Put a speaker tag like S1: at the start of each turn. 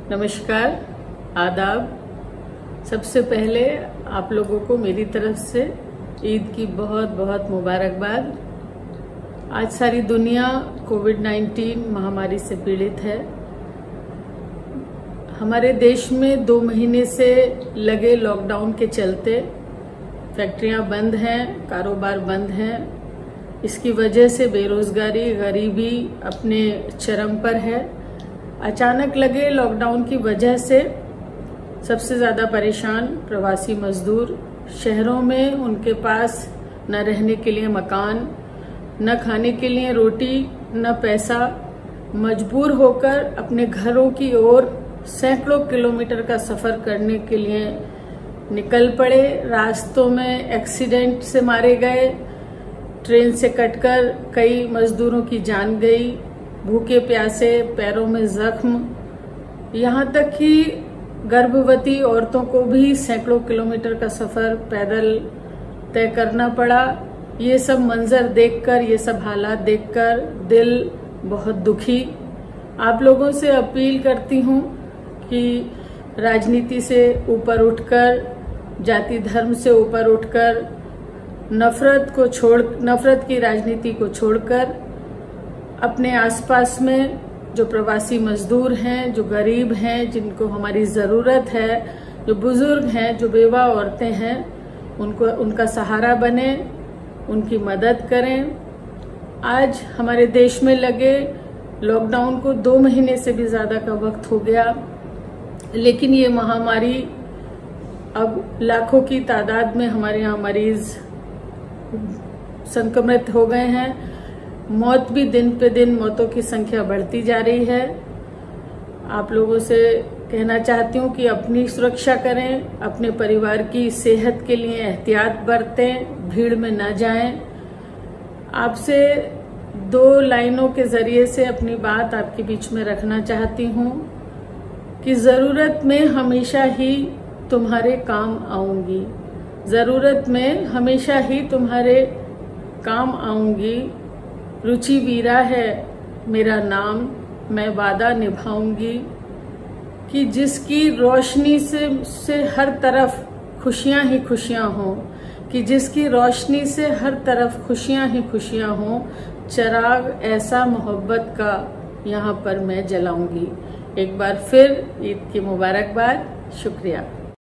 S1: नमस्कार, आदाब। सबसे पहले आप लोगों को मेरी तरफ से ईद की बहुत बहुत मुबारकबाद। आज सारी दुनिया कोविड-19 महामारी से पीड़ित है। हमारे देश में 2 महीने से लगे लॉकडाउन के चलते फैक्ट्रियां बंद हैं, कारोबार बंद हैं। इसकी वजह से बेरोजगारी, गरीबी अपने चरम पर है। अचानक लगे लॉकडाउन की वजह से सबसे ज्यादा परेशान प्रवासी मजदूर। शहरों में उनके पास न रहने के लिए मकान, न खाने के लिए रोटी, न पैसा। मजबूर होकर अपने घरों की ओर सैकड़ों किलोमीटर का सफर करने के लिए निकल पड़े। रास्तों में एक्सीडेंट से मारे गए, ट्रेन से कटकर कई मजदूरों की जान गई। भूखे प्यासे, पैरों में जख्म, यहाँ तक कि गर्भवती औरतों को भी सैकड़ों किलोमीटर का सफर पैदल तय करना पड़ा। ये सब मंजर देखकर, ये सब हालात देखकर दिल बहुत दुखी। आप लोगों से अपील करती हूँ कि राजनीति से ऊपर उठकर, जाति धर्म से ऊपर उठकर, नफरत की राजनीति को छोड़कर अपने आसपास में जो प्रवासी मजदूर हैं, जो गरीब हैं, जिनको हमारी जरूरत है, जो बुजुर्ग हैं, जो बेवा औरतें हैं, उनका सहारा बने, उनकी मदद करें। आज हमारे देश में लगे लॉकडाउन को 2 महीने से भी ज्यादा का वक्त हो गया, लेकिन ये महामारी अब लाखों की तादाद में हमारे यहाँ मरीज संक्रमित हो गए हैं। मौत भी दिन पे दिन, मौतों की संख्या बढ़ती जा रही है। आप लोगों से कहना चाहती हूँ कि अपनी सुरक्षा करें, अपने परिवार की सेहत के लिए एहतियात बरतें, भीड़ में न जाएं। आपसे 2 लाइनों के जरिए से अपनी बात आपके बीच में रखना चाहती हूँ कि जरूरत में हमेशा ही तुम्हारे काम आऊंगी, जरूरत में हमेशा ही तुम्हारे काम आऊंगी। रुचि वीरा है मेरा नाम, मैं वादा निभाऊंगी कि जिसकी रोशनी से हर तरफ खुशियां ही खुशियां हों, कि जिसकी रोशनी से हर तरफ खुशियां ही खुशियां हों। चिराग ऐसा मोहब्बत का यहाँ पर मैं जलाऊंगी। एक बार फिर ईद की मुबारकबाद। शुक्रिया।